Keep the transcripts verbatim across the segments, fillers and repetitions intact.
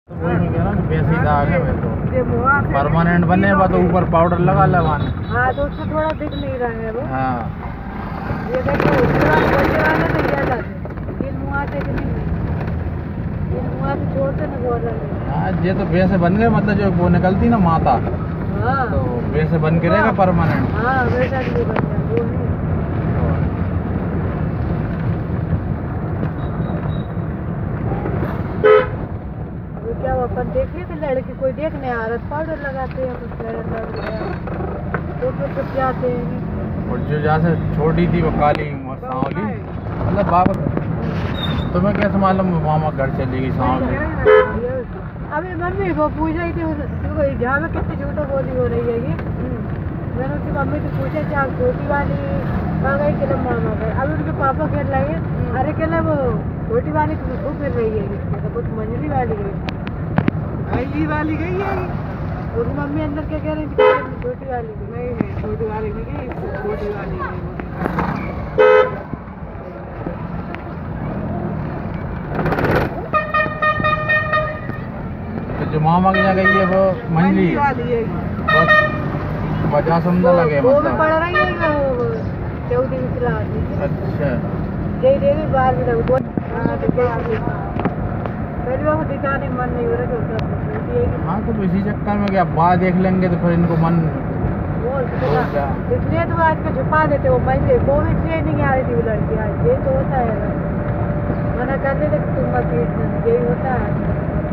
तो वही मैं कह रहा हूँ वैसे ही दाग है मेरे तो परमानेंट बने बा तो ऊपर पाउडर लगा लगाने। हाँ तो उससे थोड़ा दिख नहीं रहा है वो। हाँ ये देखो उसके बाद बोलने वाले तो ये जाते ये मुँह आते कि नहीं ये मुँह आते छोड़ते ना बहुत लगे। हाँ ये तो वैसे बन गए मतलब जो वो निकलती ना माता हाँ तो वैसे बन के रहेगा परमानेंट। हाँ वैसा नहीं बन गया वो नहीं। क्या वो अपन देख लिए थे लड़की कोई देखने आ रहा पाउडर लगाते हैं कुछ तो फिर छुप जाते हैं। और जो जहाँ से छोटी थी वो काली सांवली मतलब बाबा तुम्हें कैसे मालूम मामा घर चली गई सांवली। अभी मम्मी वो पूछ रही थी जहाँ में कितनी झूठो बोली हो रही है ये मैंने उसकी मम्मी से पूछा क्या छोटी वाली कहाँ गई कि मामा गए। अभी उनके पापा खेल रहे हैं अरे कहना वो छोटी वाली तो खूब फिर रही है तो कुछ मंजली वाली गई पहली वाली गई है और मम्मी अंदर क्या कह रही थी छोटी वाली नहीं नहीं छोटी वाली नहीं गई छोटी वाली गई। तो जो मामा की जगह गई है वो मंजली वाली है बस वजह समझा लगे वो भी मतलब। पढ़ रही है चौथी की क्लास। अच्छा जय देवी बाहर भी लगो पहली बार दिखाने मन नहीं हो रहा है। हाँ तो इसी चक्कर में क्या बाहर देख लेंगे तो फिर इनको मन वो इसलिए तो आज को छुपा देते वो महिला वो भी इसलिए नहीं आ रही थी वो लड़की आज ये तो होता है मना करते थे तुम मत यही होता है।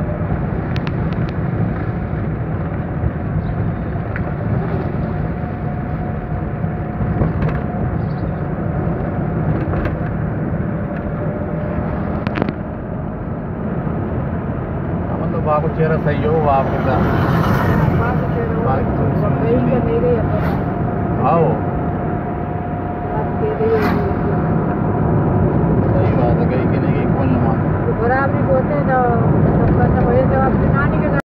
आपको चेहरा सही हो आपके साथ आओ